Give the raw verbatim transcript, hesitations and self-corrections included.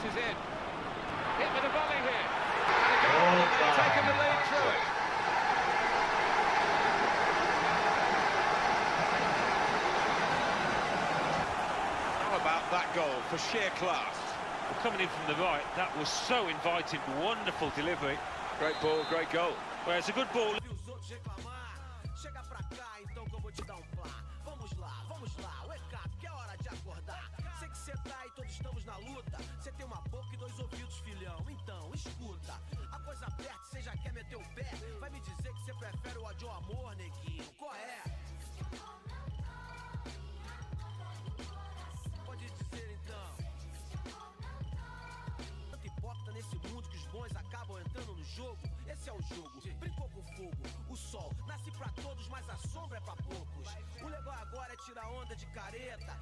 crosses in. Hit with a volley here. And a goal. They've taken the lead through it. How about that goal for sheer class? Well, coming in from the right, that was so inviting, wonderful delivery. Great ball, great goal. Well, it's a good ball. Chega pra cá, então que eu vou te dar um plá. Vamos lá, vamos lá, wake up, que é hora de acordar. Sei que cê tá e todos estamos na luta. Cê tem uma boca e dois ouvidos, filhão, então escuta. A coisa aperta, cê já quer meter o pé. Vai me dizer que cê prefere o ódio ao amor, neguinho, qual é? Pode dizer então. Tanto importa nesse mundo que os bons acabam entrando no jogo. Esse é o jogo, brincou com fogo. O sol nasce pra todos, mas a sombra é pra poucos. O legal agora é tirar onda de careta.